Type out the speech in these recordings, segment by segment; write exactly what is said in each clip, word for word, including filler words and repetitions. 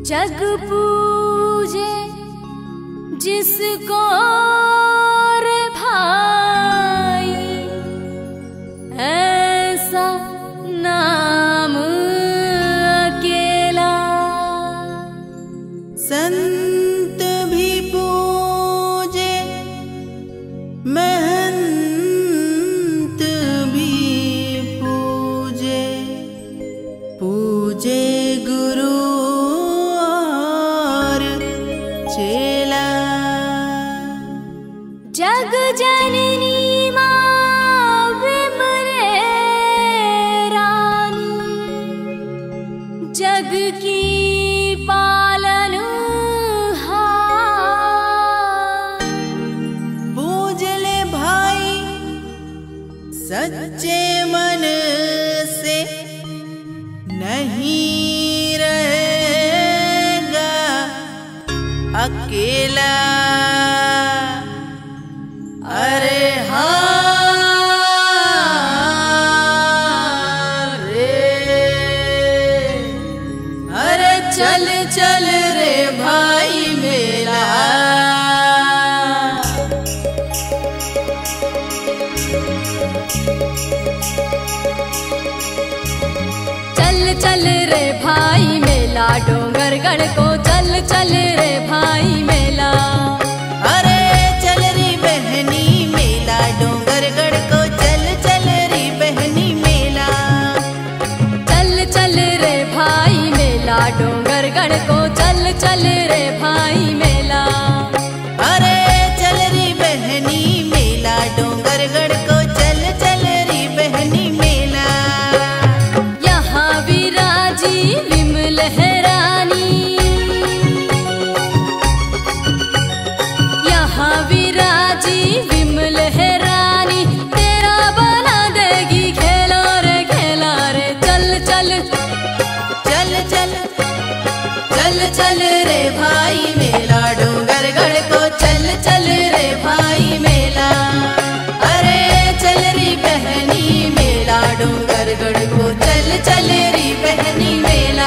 जग पूजे जिसको रे भाई, ऐसा नाम अकेला। संत भी पूजे महंत भी पूजे, पूजे गुरु चेला। जग जननी मां विमले रानी, जग की पालनहार। पूज ले भाई सच्चे मन से, नहीं रहेगा अकेला। अरे हाँ रे, अरे चल चल रे भाई मेरा। चल चल रे भाई मेला, डोंगरगढ़ को चल चल रे भाई मेला। अरे चल री बहनी मेला, डोंगरगढ़ को चल चल री बहनी मेला। चल चल रे भाई मेला, डोंगरगढ़ को चल चल रे भाई मेला। अरे चल री बहनी मेला, डोंगरगढ़ को चल चल री बहनी मेला। यहाँ विराजी विमल रानी, यहाँ विराजी विमल रानी, तेरा बना देगी खेला रे खेला रे। चल चल चल चल चल चल रे भाई मेला, डोंगरगढ़ को चल चल रे भाई मेला। अरे चल री बहनी मेला, डोंगरगढ़ को चल चल री बहनी मेला।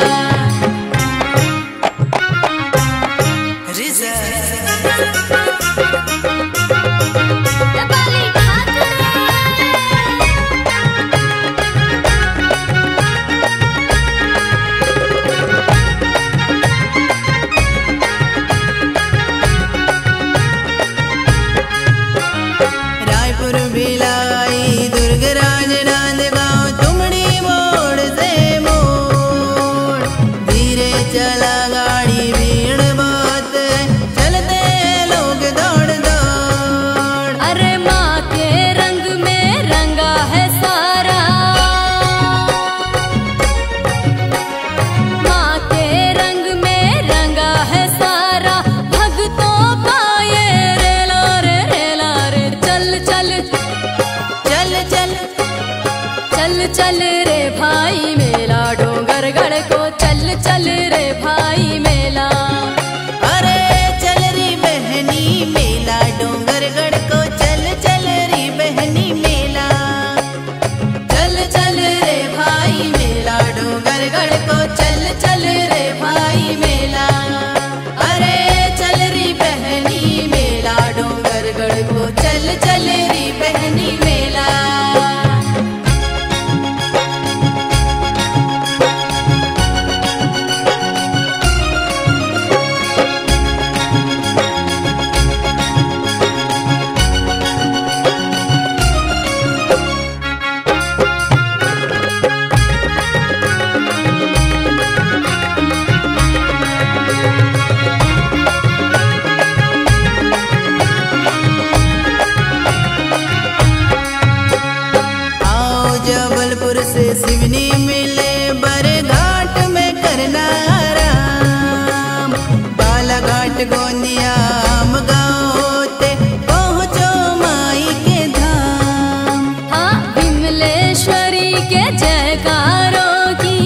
रायपुर भिलाई दुर्गराज नांदगांव, तुमड़ी मोड़ से मोड़, धीरे चला गाड़ी भीड़ बहुत है, चलते लोग दौड़ दौड़। अरे माँ के रंग में रंगा है सारा, माँ के रंग में रंगा है सारा, भक्तों का ये रेला रे रेला रे। चल चल चल चल चल चल रे भाई मेला, डोंगरगढ़ को चल चल रे भाई मेला। अरे चल री बहनी मेला, डोंगरगढ़ को चल चल री बहनी मेला। चल चल रे भाई मेला, डोंगरगढ़ को चल चल रे भाई मेला। अरे चल री बहनी मेला, डोंगरगढ़ को चल चल री बहनी मेला। जबलपुर से सिवनी मिले, बरघाट में करना आराम, बालाघाट गोंदिया आम गाँव होते पहुँचो माई के धाम। हाँ विमलेश्वरी के जयकारों की,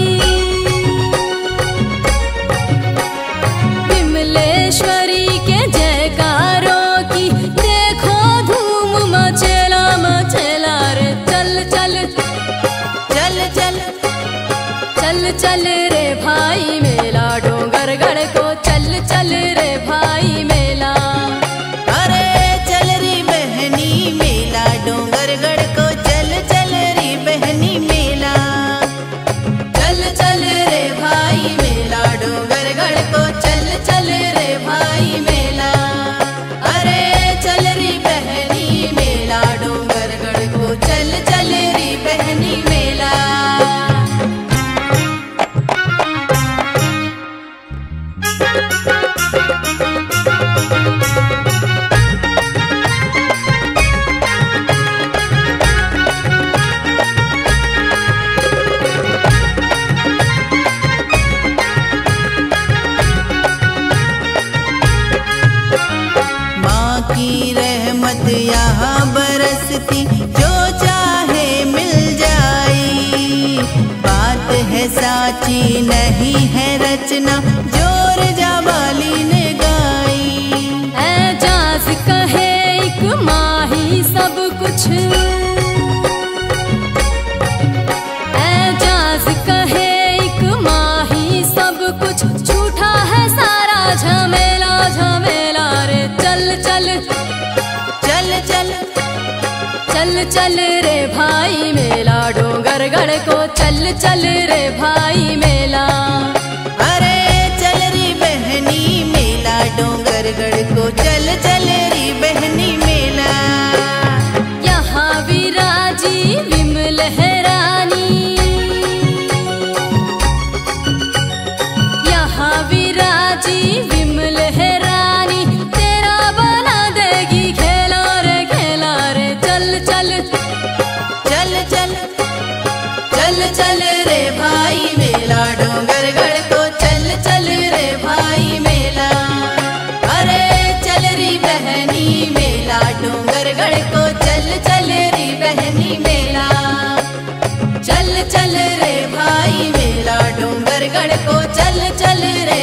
विमलेश्वरी के जयकारों की, देखो धूम मचेला मचेला रे। चल चल चल चल चल चल चल रे भाई मेला, डोंगर चल रे भाई मेला। अरे चल री बहनी मेला डोंगरगढ़ को चल चल री बहनी मेला। चल चल रे भाई मेला डोंगरगढ़ को चल चल रे भाई मेला। अरे चल री बहनी मेला डोंगरगढ़ को चल चल री बहनी मेला। माँ की रहमत यहाँ बरसती जो चाहे मिल जाई। बात है साची नहीं है रचना जोर जाबाली ने गाई। एजाज कहे एक माही सब कुछ, एजाज कहे एक माही सब कुछ, झूठा है सारा झमेला झमेला रे। चल चल चल चल चल चल रे भाई मेला डोंगरगढ़ को चल चल रे भाई मेला। अरे चल री बहनी मेला डोंगरगढ़ को चल चल री बहनी मेला। यहाँ विराजी विमल है रानी, यहाँ विराजी विमल है रानी, तेरा बना देगी खेला रे खेला रे। चल चल चल चल चल चल रे भाई मेला डोंगरगढ़ को चल चल रे भाई मेला। अरे चल री बहनी मेला डोंगरगढ़ को चल चल री बहनी मेला। चल चल रे भाई मेला डोंगरगढ़ को चल चल रे